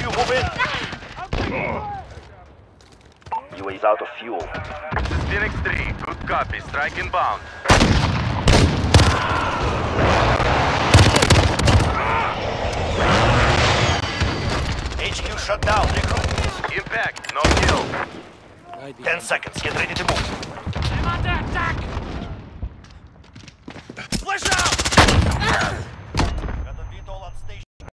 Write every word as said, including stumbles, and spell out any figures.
you, move in. U A is out of fuel. This is Phoenix three. Good copy. Strike inbound. H Q shut down, recruit. Impact. No kill. Ten seconds. Get ready to move.